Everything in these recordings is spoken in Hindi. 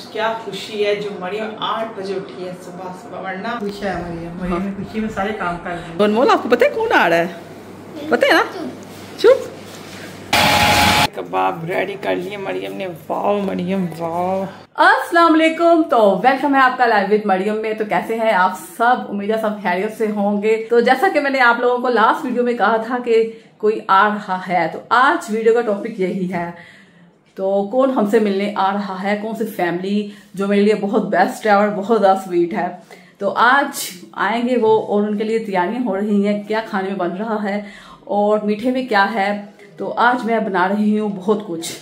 क्या खुशी है जो मरियम 8 बजे उठी है सुबह सुबह, वरना खुश है मरियम में खुशी में सारे काम कर रही है। अनमोल आपको पता है कौन आ रहा है? पता है ना? चुप। कबाब रेडी कर लिए मरियम ने। वाह मरियम वाह। अस्सलाम वालेकुम। तो वेलकम है आपका लाइव विद मरियम में। तो कैसे हैं आप सब? उम्मीद है सब खैरियत से होंगे। तो जैसा कि मैंने आप लोगों को लास्ट वीडियो में कहा था कि कोई आ रहा है, तो आज वीडियो का टॉपिक यही है। तो कौन हमसे मिलने आ रहा है, कौन सी फैमिली जो मेरे लिए बहुत बेस्ट है और बहुत ज़्यादा स्वीट है। तो आज आएंगे वो और उनके लिए तैयारियां हो रही हैं, क्या खाने में बन रहा है और मीठे में क्या है। तो आज मैं बना रही हूँ बहुत कुछ।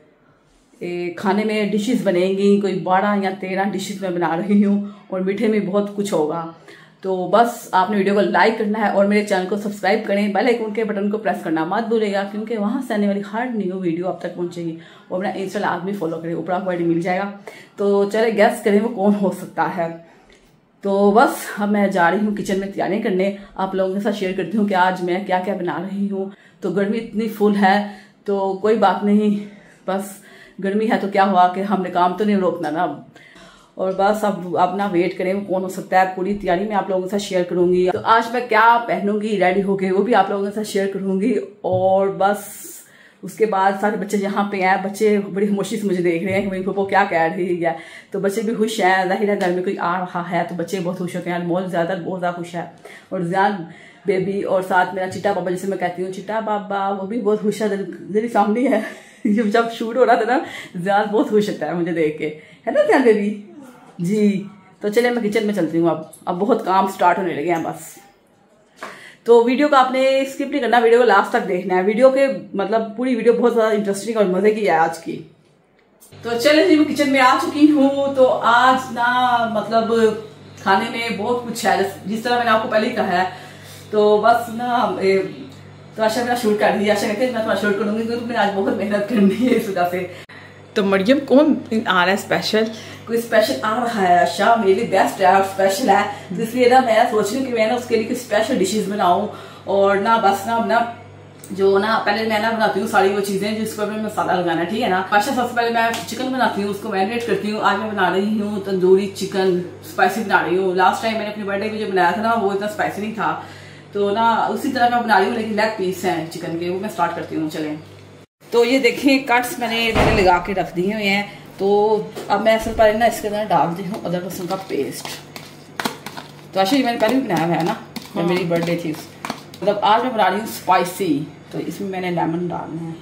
खाने में डिशेस बनेंगी, कोई 12 या 13 डिशेस मैं बना रही हूँ और मीठे में बहुत कुछ होगा। तो बस आपने वीडियो को लाइक करना है और मेरे चैनल को सब्सक्राइब करें, बेल आइकन के बटन को प्रेस करना मत भूलेगा, क्योंकि वहाँ से आने वाली हर न्यू वीडियो आप तक पहुँचेगी। और मेरा इंस्टा आदमी फॉलो करें, ऊपर आपको आईडी मिल जाएगा। तो चले गैस करें वो कौन हो सकता है। तो बस अब मैं जा रही हूँ किचन में तैयारी करने। आप लोगों के साथ शेयर करती हूँ कि आज मैं क्या क्या बना रही हूँ। तो गर्मी इतनी फुल है तो कोई बात नहीं, बस गर्मी है तो क्या हुआ कि हमने काम तो नहीं रोकना ना। और बस अब अपना वेट करें वो कौन हो सकता है। पूरी तैयारी मैं आप लोगों के साथ शेयर करूंगी। तो आज मैं क्या पहनूंगी रेडी होके वो भी आप लोगों के साथ शेयर करूंगी। और बस उसके बाद सारे बच्चे यहाँ पे हैं। बच्चे बड़ी खामोशी से मुझे देख रहे हैं कि मेरी पप्पो क्या कह रही है। तो बच्चे भी खुश हैं, जाहिर है घर में कोई आ रहा है तो बच्चे बहुत खुश होते हैं। बहुत ज़्यादा खुश है। और ज़ियान बेबी और साथ मेरा चिट्टा बाबा, जिसे मैं कहती हूँ चिट्टा बाबा, वो भी बहुत खुश है। मेरी सामने है। जब शूट हो रहा था ना, ज़ियान बहुत खुश होता है मुझे देख के, है ना ज़ियान बेबी जी। तो चले मैं किचन में चलती हूँ। अब बहुत काम स्टार्ट होने लगे हैं बस। तो वीडियो को आपने स्किप नहीं करना, वीडियो को लास्ट तक देखना है। वीडियो के मतलब पूरी वीडियो बहुत ज़्यादा इंटरेस्टिंग और मज़े की है आज की। तो चले जी मैं किचन में आ चुकी हूँ। तो आज ना मतलब खाने में बहुत कुछ है, जिस तरह मैंने आपको पहले ही कहा है। तो बस ना तो आशा मेरा शूट कर दिया। आशा कहते हैं मैं तुम्हारा शूट करूँगी क्योंकि तुमने आज बहुत मेहनत करनी है इस वजह से। तो मरियम कौन आ रहा है स्पेशल? कोई स्पेशल आ रहा है आशा, मेरे लिए बेस्ट है और स्पेशल है। तो इसलिए ना मैं सोच रही हूँ कि मैं ना उसके लिए कुछ स्पेशल डिशेस बनाऊँ। और ना बस ना जो ना पहले मैं ना बनाती हूँ सारी वो चीजें जिस पर मैं मसाला लगाना, ठीक है ना। आशा सबसे पहले मैं चिकन बनाती हूँ, उसको मैरिनेट करती हूँ। आज मैं बना रही हूँ तंदूरी चिकन, स्पाइसी बना रही हूँ। लास्ट टाइम मैंने अपनी बर्थडे पे जो बनाया था ना वो इतना स्पाइसी नहीं था। तो ना उसी तरह मैं बना रही हूँ, लेकिन लेग पीस हैं चिकन के, वो मैं स्टार्ट करती हूँ। चलें तो ये देखें कट्स मैंने लगा के रख दिए हुए हैं। तो अब मैं सबसे पहले ना इसके अंदर डाल दी हूँ अदरक लहसुन का पेस्ट। तो आशा मैंने पहले भी बनाया हुआ है ना, जब मेरी बर्थडे थी। मतलब आज मैं बना रही हूँ स्पाइसी। तो इसमें मैंने लेमन डालना है।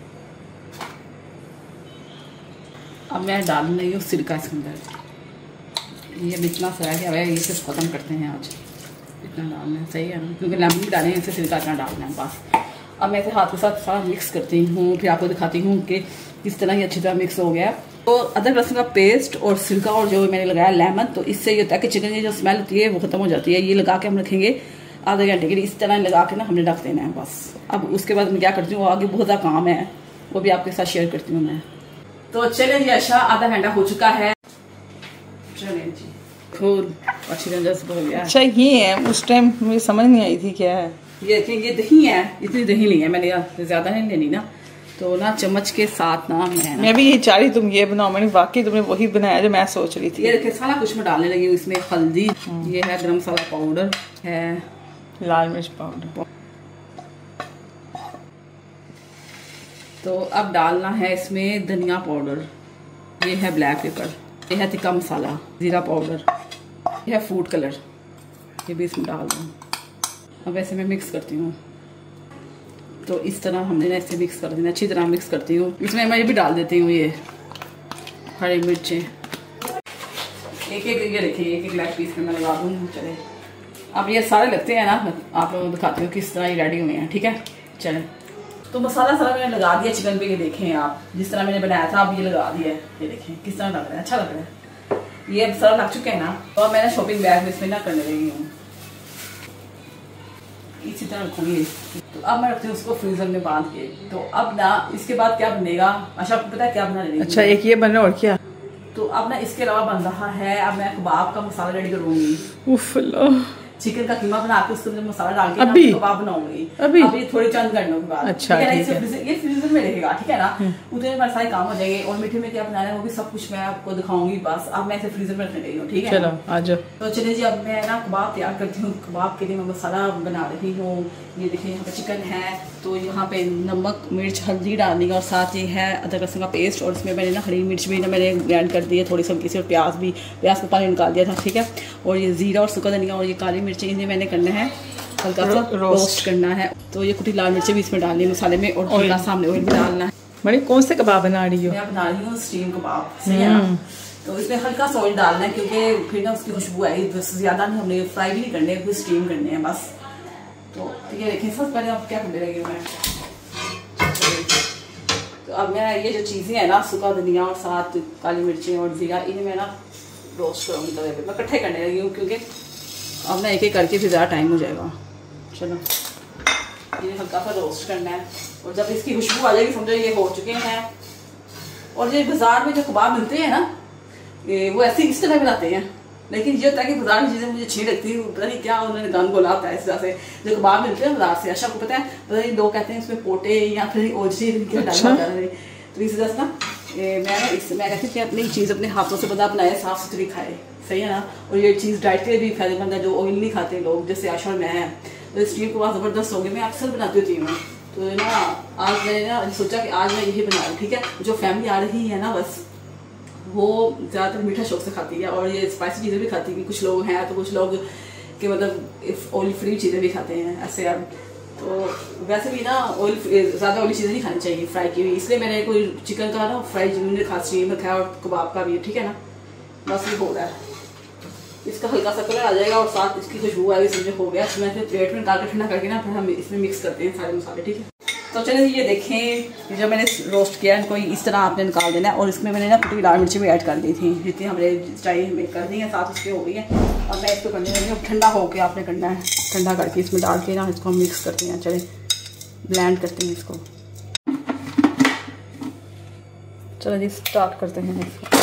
अब मैं डाल रही हूँ सिरका इसके अंदर। ये इतना सा रह गया है, ये सिर्फ खत्म करते हैं आज। इतना डालना है, सही है ना, क्योंकि लेमन भी डालेंगे, इससे सिरका इतना डालना है बस। अब मैं इसे हाथ के साथ सारा मिक्स करती हूँ, फिर आपको दिखाती हूँ कि किस तरह ये अच्छी तरह मिक्स हो गया। तो अदरक लहसुन का पेस्ट और सिरका और जो मैंने लगाया लेमन, तो इससे ये होता है कि चिकन की जो स्मेल होती है वो खत्म हो जाती है। ये लगा के हम रखेंगे आधे घंटे के लिए। इस तरह लगा के ना हमने रख देना है बस। अब उसके बाद मैं क्या करती हूँ, आगे बहुत ज़्यादा काम है, वो भी आपके साथ शेयर करती हूँ मैं। तो चले जी आशा आधा घंटा हो चुका है। चलें जी अच्छी तरह से हो गया। अच्छा ये है, उस टाइम मुझे समझ नहीं आई थी क्या है। ये देखिए ये दही है, इतनी दही नहीं है, मैंने ज़्यादा नहीं लेनी ना। तो ना चम्मच के साथ ना मैं भी यही चाह रही तुम ये बनाओ। मैंने वाकई तुमने वही बनाया जो मैं सोच रही थी। ये देखिए सारा कुछ मैं डालने लगी हूँ इसमें। हल्दी, ये है गरम मसाला पाउडर है, लाल मिर्च पाउडर। तो अब डालना है इसमें धनिया पाउडर, ये है ब्लैक पेपर, ये है तिक्का मसाला, जीरा पाउडर, ये है फूड कलर, ये भी इसमें डाल दूँ। अब ऐसे मैं मिक्स करती हूँ। तो इस तरह हमने ना ऐसे मिक्स कर देना, अच्छी तरह मिक्स करती हूँ। इसमें मैं ये भी डाल देती हूँ, ये हरी मिर्चें एक ये देखिए एक लेग पीस में मैं लगा दूँ। चले अब ये सारे लगते हैं ना, आप लोगों को दिखाती हूँ किस तरह ये रेडी हुए हैं, ठीक है। चलें तो मसाला सारा मैंने लगा दिया चिकन पे। ये देखें आप जिस तरह मैंने बनाया था, अब ये लगा दिया है। ये देखें किस तरह लग रहा है, अच्छा लग रहा है। ये अब सारा लग चुके हैं ना। तो अब मैंने शॉपिंग बैग में इसमें ना करने लगी हूँ, इसी तरह रखूंगी। तो अब मैं रखती हूँ उसको फ्रीजर में बांध के। तो अब ना इसके बाद क्या बनेगा, अच्छा आपको पता है क्या बना रही हूँ? अच्छा एक ये बन रहा और क्या? तो अब ना इसके अलावा बन रहा है, अब मैं कबाब का मसाला रेडी करूंगी। उफ अल्लाह। चिकन का कीमा बना के उसके अंदर मसाला डाल के अभी कबाब बनाऊंगी अभी थोड़ी चंद घंटों के बाद। अच्छा ये फ्रीजर में रहेगा, ठीक है ना। उतने में सारे काम हो जाएंगे। और मीठे में क्या बनाना है वो भी सब कुछ मैं आपको दिखाऊंगी। बस अब मैं इसे फ्रीजर में रखने गई हूँ, ठीक है। चलो आ जाओ। तो चलिए जी, अब मैं ना कबाब तैयार करती हूँ। कबाब के लिए मैं मसाला बना रही हूँ। ये देखिए यहाँ पे चिकन है, तो यहाँ पे नमक मिर्च हल्दी डालनी है, और साथ ये है अदरक लहसुन का पेस्ट। और इसमें मैंने ना हरी मिर्च भी ना मैंने ग्राइंड कर दी है थोड़ी सी, और प्याज का पानी निकाल दिया था, ठीक है। और ये जीरा और सूखा धनिया और ये काली मिर्चें इन्हें मैंने करना है हल्का सा रोस्ट करना है। तो ये कुटी लाल मिर्चें भी इसमें डालनी है मसाले में, और हल्का सामने ऑयल भी डालना है। मैंने कौन से कबाब बना रही हो? मैं बना रही हूँ स्टीम कबाब, सही है ना। तो इसमें हल्का सा ऑयल डालना है क्योंकि फिर ना उसकी खुशबू आएगी। बस ज्यादा नहीं, हमने फ्राई भी नहीं करने हैं, स्टीम करने हैं बस। तो ये देखिए, सबसे पहले आप क्या करने लगी मैं। तो अब मैं ये जो चीज़ें हैं ना, सूखा धनिया और साथ काली मिर्चें और जीरा, इन्हें मैं ना रोस्ट करूँगी तवे पे। मैं इकट्ठे करने लगी हूँ क्योंकि अब मैं एक एक करके फिर ज़्यादा टाइम हो जाएगा। चलो, ये हल्का सा रोस्ट करना है, और जब इसकी खुशबू आ जाएगी समझो ये हो चुके हैं। और ये बाजार में जो कबाब मिलते हैं ना, ये वो ऐसे इस तरह बनाते हैं, लेकिन ये होता है कि बाजार की चीज़ें मुझे अच्छी लगती है। पता नहीं क्या उन्होंने गंद बोला होता है इस तरह से जो कबाब मिलते हैं बाजार से। अच्छा को पता है, पता नहीं लोग कहते हैं इसमें पोटे या फिर ओजी क्या डालना होता है। तो इस वजह से ना मैं कहती हूँ कि अपनी चीज़ अपने हाथों से बंदा बनाए, साफ सुथरी खाए, सही है ना। और ये चीज़ डाइट के लिए भी फायदेमंद है, जो ऑयल नहीं खाते लोग, जैसे आशा और मैं है। तो स्टीम कबाब ज़बरदस्त हो गए, मैं अक्सर बनाती होती हूँ। तो ना आज मैंने ना सोचा कि आज मैं यही बनाऊँ, ठीक है। जो फैमिली आ रही है ना, बस वो ज़्यादातर मीठा शौक से खाती है, और ये स्पाइसी चीज़ें भी खाती है। कुछ लोग हैं तो कुछ लोग के मतलब ऑयल फ्री चीज़ें भी खाते हैं ऐसे। अब तो वैसे भी ना ऑयल ज़्यादा ऑयली चीज़ें नहीं खानी चाहिए फ्राई की हुई, इसलिए मैंने कोई चिकन का ना फ्राई जिन्होंने खास स्टीम रखा है, और कबाब का भी, ठीक है ना। बस ये हो रहा है, इसका हल्का सा कलर आ जाएगा और साथ इसकी खुशबू आएगी, समझे हो गया। मैं फिर प्लेट में निकाल के ठंडा करके ना फिर हम इसमें मिक्स करते हैं सारे मसाले, ठीक है। तो चलिए ये देखें, जो मैंने रोस्ट किया इनको इस तरह आपने निकाल देना है। और इसमें मैंने ना कुटी लाल मिर्ची भी ऐड कर दी थी, जितनी हमने चाहिए हमें कर दी है, साथ उसके हो गई है। और मैं इसको करने लगी हूँ, ठंडा होकर आपने करना है, ठंडा करके इसमें डाल के ना इसको हम मिक्स करते हैं। चले ब्लेंड करते हैं इसको। चलो जी स्टार्ट करते हैं इसको।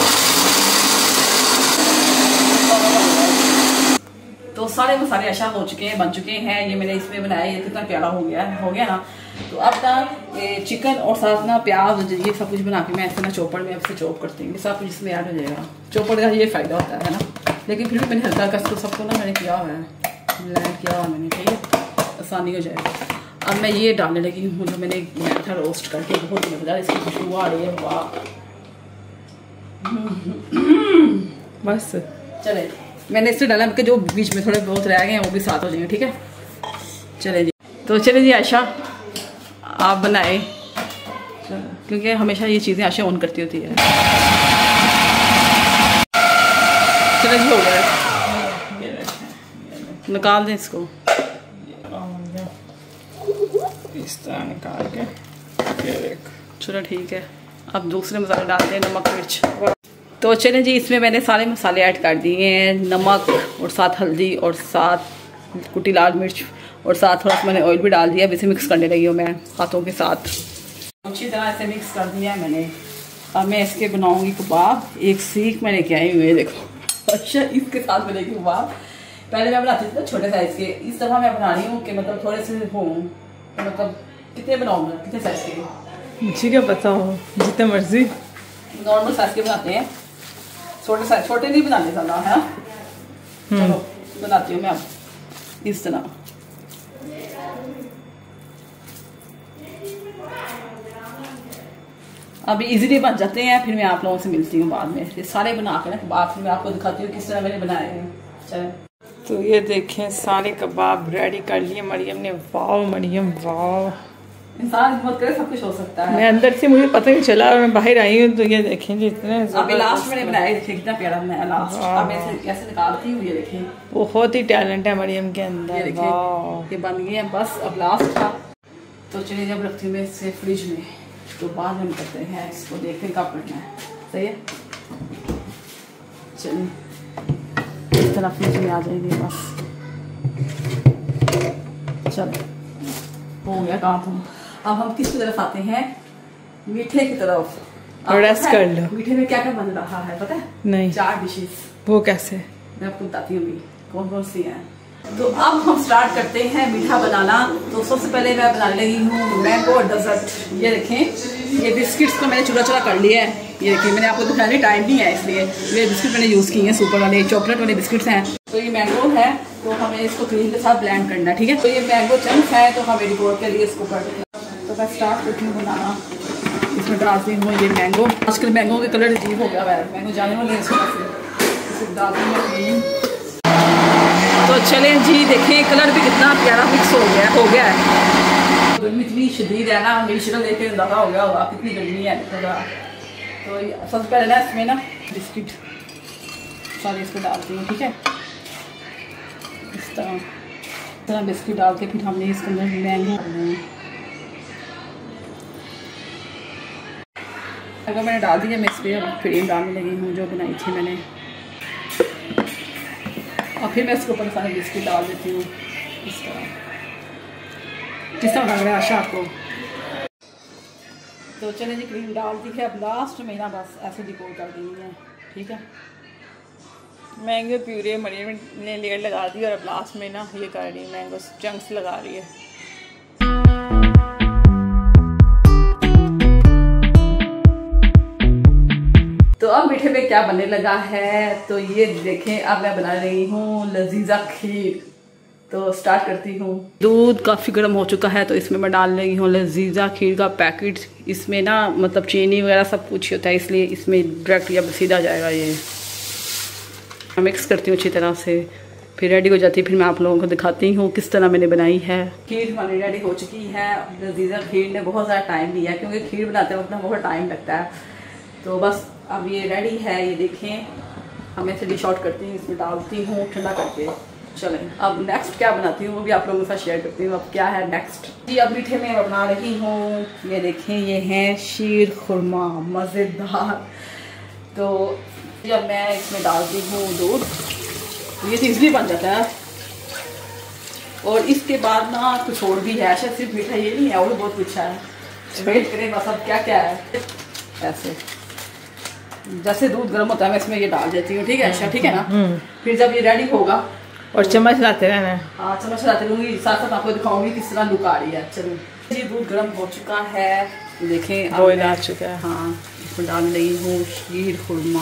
तो सारे मसाले अच्छा हो चुके हैं, बन चुके हैं। ये मैंने इसमें बनाया, ये कितना प्यारा हो गया ना। तो अब ना ये चिकन और साथ ना प्याज ये सब कुछ बना के मैं ऐसे ना चॉपर में अब से चॉप करती हूँ, सब कुछ इसमें ऐड हो जाएगा। चॉपर का ये फ़ायदा होता है ना, लेकिन फिर भी मैंने हल्का हल्का सबको ना मैंने किया हुआ है, ब्लेंड किया हुआ मैंने, ठीक है, आसानी हो जाएगा। अब मैं ये डालने लगी हूँ जो मैंने बनाया था रोस्ट करके, बहुत मज़ेदार इसकी खुशबू आ रही है, वाह। बस चले, मैंने इससे डाला कि जो बीच में थोड़े बहुत रह गए हैं वो भी साथ हो जाएंगे, ठीक है। चले जी, तो चले जी आशा आप बनाए, क्योंकि हमेशा ये चीज़ें आशा ऑन करती होती है। चले जी हो गया, निकाल दें इसको, इस तरह निकाल के। चलो ठीक है, अब दूसरे मसाले डालते हैं, नमक मिर्च। तो चलें जी, इसमें मैंने सारे मसाले ऐड कर दिए हैं, नमक और साथ हल्दी और साथ कुटी लाल मिर्च, और साथ थोड़ा सा मैंने ऑयल भी डाल दिया। अब इसे मिक्स करने लगी हूँ मैं हाथों के साथ, अच्छी तरह से मिक्स कर दिया है मैंने। अब मैं इसके बनाऊँगी कबाब। एक सीख मैंने क्या ही हुए देखो। अच्छा, इसके साथ बनेगी कबाब। पहले मैं बनाती थी छोटे साइज़ के, इस तरह मैं बना रही हूँ कि मतलब थोड़े से हों, तो मतलब कितने बनाऊँगा, कितने साइज़ के मुझे क्या पता हो, जितने मर्जी। नॉर्मल साइज़ के बनाते हैं, छोटे नहीं बनाने ज़्यादा, है ना। चलो बनाती हूँ मैं अब इस तरह। अभी इजीली बन जाते हैं, फिर मैं आप लोगों से मिलती हूँ बाद में। ये सारे बना के ना कबाब फिर मैं आपको दिखाती हूँ किस तरह मैंने बनाए हैं। चलें, तो ये देखें सारे कबाब रेडी कर लिए मरियम ने। वाह मरियम वाह, इंसान हिम्मत करे सब कुछ हो सकता है। मैं अंदर से मुझे पता नहीं चला और मैं बाहर आई हूँ। तो ये देखें जितने अभी लास्ट मैंने बनाया, देखिए कितना प्यारा बनाया लास्ट। अब मैं ऐसे निकालती हूँ, ये देखें बहुत ही टैलेंट है मरियम के अंदर। ये देखिए ये बन गए हैं, बस अब लास्ट था। तो चलिए जब रखती हूँ मैं इसे फ्रिज में, तो बाद में करते हैं इसको, देखते हैं कब करना है, सही है। चलिए इस तरह फ्रिज में आ जाएगी बस। चलो हो गया काम। अब हम किसकी तरफ आते हैं, मीठे की तरफ। रेस्ट कर लो। मीठे में क्या क्या बन रहा है पता है? नहीं। 4 डिशेस। वो कैसे? मैं आपको बताती हूँ कौन कौन सी हैं। तो अब हम स्टार्ट करते हैं मीठा बनाना। तो सबसे पहले मैं बनाने लगी हूँ मैंगो डेजर्ट। ये देखें, ये बिस्किट्स को मैंने चूरा चूरा कर लिया है। ये देखिए, मैंने आपको दिखाने टाइम नहीं है इसलिए ये बिस्किट मैंने यूज़ किए हैं, सुपर वाले चॉकलेट वाले बिस्किट्स हैं। तो ये मैंगो है, तो हमें इसको क्रीम के साथ ब्लेंड करना है, ठीक है। तो ये मैंगो चंक है, तो हमें डिकोर के लिए इसको कर देंगे। तो मैं स्टार्ट करती हूँ बनाना। इसमें डालती हूँ ये मैंगो। आजकल मैंगो के कलर अजीब हो गया है, मैंगो जाने वाले हैं इसमें डालती हूँ क्रीम। तो चलें जी, देखें कलर भी कितना प्यारा मिक्स हो गया है। गर्मी इतनी शदीद है ना, मेरी शक्ल देख के अंदाजा हो गया होगा कितनी गर्मी है थोड़ा। तो सबसे पहले ना इसमें ना बिस्किट सारे इसको डालती हूँ, ठीक है। इस तरह बिस्किट डाल के फिर हमने इसके अंदर मैंगो डालना है। अगर मैंने डाल दिया, मैं इस पर क्रीम डालने लगी हूँ जो बनाई थी मैंने, और फिर मैं इसके ऊपर सारे बिस्किट डाल देती हूँ इस तरह। किस तरह लग रहा है आशा आपको? तो चलिए जी, क्रीम डाल दी है। अब लास्ट में ना बस ऐसे डिकोर कर देनी है, ठीक है। मैंगो प्यूरे मरियम ने लेयर लगा दी और अब लास्ट में ना ये कर रही है, मैंगो चंक्स लगा रही है। तो अब मीठे में क्या बनने लगा है, तो ये देखें, अब मैं बना रही हूँ लजीजा खीर। तो स्टार्ट करती हूँ। दूध काफ़ी गर्म हो चुका है, तो इसमें मैं डाल रही हूँ लजीजा खीर का पैकेट। इसमें ना मतलब चीनी वगैरह सब कुछ होता है, इसलिए इसमें डायरेक्ट या सीधा जाएगा। ये मिक्स करती हूँ अच्छी तरह से, फिर रेडी हो जाती है। फिर मैं आप लोगों को दिखाती हूँ किस तरह मैंने बनाई है। खीर हमारी रेडी हो चुकी है। लजीजा खीर ने बहुत ज़्यादा टाइम लिया, क्योंकि खीर बनाते वक्त ना बहुत टाइम लगता है। तो बस अब ये रेडी है, ये देखें। हमें इसे डिश आउट करती हूँ, इसमें डालती हूँ ठंडा करके। चलें, अब नेक्स्ट क्या बनाती हूँ वो भी आप लोगों के साथ शेयर करती हूँ। अब क्या है नेक्स्ट जी, अब मीठे में बना रही हूँ। ये देखें, ये है शीर खुरमा, मज़ेदार। तो जब मैं इसमें डालती हूँ दूध, ये तो इजली बन जाता है। और इसके बाद ना कुछ और भी है, शायद सिर्फ मीठा ये नहीं है, और भी बहुत कुछ है। वेट करें बस, अब क्या क्या है। ऐसे जैसे दूध गर्म होता है, मैं इसमें ये डाल देती हूँ, ठीक है अच्छा, ठीक है ना। फिर जब ये रेडी होगा, और चम्मच लाते रहना। हाँ, चम्मच लाते रहूँगी, साथ साथ आपको दिखाऊंगी किस तरह लुक आ रही है। चलो जी, दूध गर्म हो चुका है, देखें बॉयल आ चुका है। हाँ, इसमें डाल रही हूँ शीर खुरमा।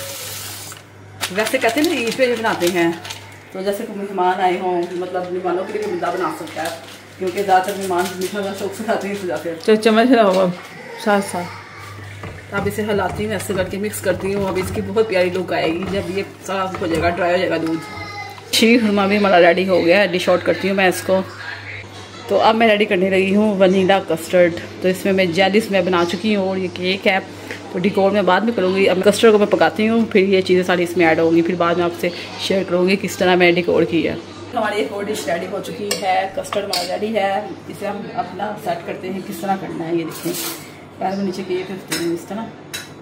वैसे कहते हैं ना ईद पे बनाते हैं, तो जैसे कोई मेहमान आए हों, मतलब मेहमानों के लिए भी मीठा बना सकता है, क्योंकि ज़्यादातर मेहमान मीठा का शौक से खाते हैं इस वजह से। तो चम्मच लगाओ साथ साथ। अब इसे हिलाती हूँ, ऐसे करके मिक्स करती हूँ। अब इसकी बहुत प्यारी लुक आएगी जब ये सारा हो जाएगा, ड्राई हो जाएगा दूध। शीर खुरमा भी हमारा रेडी हो गया है। डिश आउट करती हूँ मैं इसको। तो अब मैं रेडी करने लगी हूँ वनीला कस्टर्ड। तो इसमें मैं जेलीस मैं बना चुकी हूँ, और ये केक है, तो डिकोर मैं बाद में करूँगी। अब कस्टर्ड को मैं पकाती हूँ, फिर ये चीज़ें सारी इसमें ऐड होंगी, फिर बाद में आपसे शेयर करूँगी किस तरह मैं डिकोर की है। हमारी एक और डिश रेडी हो चुकी है, कस्टर्ड हमारा रेडी है। इसे हम अपना सेट करते हैं किस तरह करना है। ये देखें, पैर में नीचे किए करते हैं इस तरह।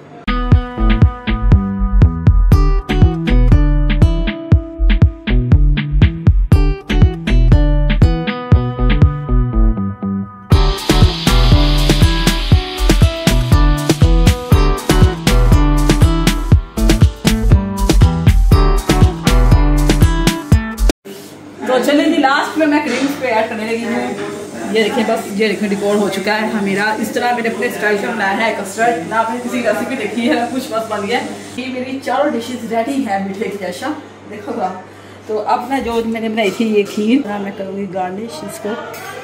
तो चलिए जी, लास्ट में मैं क्रीम पे ऐड करने लगी हूँ। ये देखिए, बस ये देखिए डिकोर हो चुका है मेरा। इस तरह मैंने अपने स्टाइल से बनाया है कस्टर्ड, ना आपने किसी रेसिपी देखी है, कुछ बस बन गया। ये मेरी चारों डिशेस रेडी है मीठे की जैसा, देखोगा। तो अब मैं जो मैंने बनाई थी ये खीर, मैं करूँगी गार्निश इसको।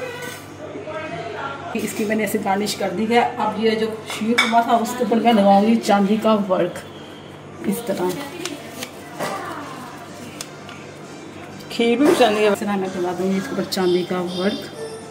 इसकी मैंने ऐसे गार्निश कर दी है। अब ये जो शीर खुरमा था उसके ऊपर मैं लगाऊंगी चांदी का वर्क इस तरह। खीर भी चांदी इस तरह मैं लगा दूँगी इसके ऊपर चांदी का वर्क।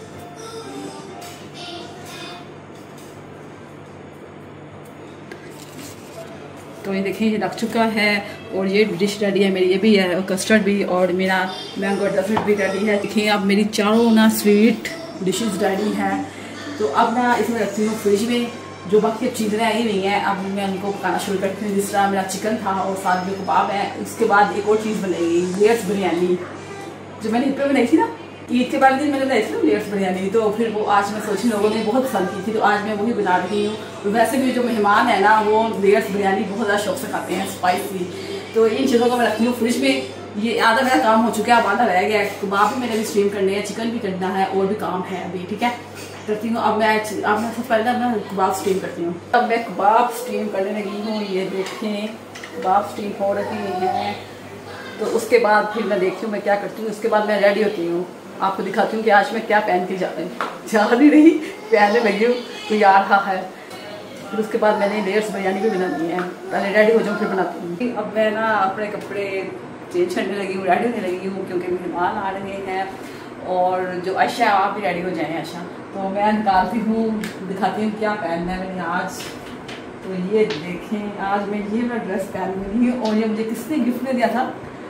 तो ये देखिए, ये लग चुका है, और ये डिश रेडी है मेरी। ये भी है, और कस्टर्ड भी, और मेरा मैंगो डेजर्ट भी रेडी है। देखिए, अब मेरी चारों ना स्वीट डिशेस रेडी हैं। तो अब मैं इसमें रखती हूँ फ्रिज में। जो बाकी चीज़ें आई हुई हैं, अब मैं उनको पकाना शुरू करती हूँ। जिस तरह मेरा चिकन था और साथ में कबाब है। उसके बाद एक और चीज़ बनेगी, लेयर्स बिरयानी, जो मैंने ईद पे बनाई थी ना, ईद के बाद दिन मैंने बनाई थी ना लेयर्स बिरयानी। तो फिर वो आज मैं सोची लोगों ने बहुत पसंद की थी, तो आज मैं वही बना रही हूँ। तो वैसे भी जो मेहमान है ना, वो लेयर्स बिरयानी बहुत ज़्यादा शौक से खाते हैं, स्पाइसी। तो इन चीज़ों को मैं रखती हूँ फ्रिज में, ये आधा मेरा काम हो चुका है, अब आधा रह गया है। कबाब भी मैंने भी स्टीम करने हैं, चिकन भी करना है और भी काम है अभी। ठीक है, करती हूँ। अब मैं सबसे पहले अपना कबाब स्टीम करती हूँ। अब मैं कबाब स्टीम करने लगी हूँ। ये देखें कबाब स्टीम हो रही हैं। तो उसके बाद फिर मैं देखती हूँ मैं क्या करती हूँ। उसके बाद मैं रेडी होती हूँ, आपको दिखाती हूँ कि आज मैं क्या पहन के जा रही पहनने लगी हूँ। तो आ रहा है। फिर उसके बाद मैंने लेयर्स बिरयानी भी बनानी है। पहले रेडी हो जाऊँ फिर बनाती हूँ। अब मैं ना अपने कपड़े चेंज करने लगी हूँ, रेडी होने लगी हूँ क्योंकि मेहमान आ रहे हैं। और जो आयशा आप भी रेडी हो जाएं आयशा। तो मैं निकालती हूँ, दिखाती हूँ क्या पहनना है मैंने आज। तो ये देखें आज मैं ड्रेस पहन रही हूँ और ये मुझे किसने गिफ्ट में दिया था,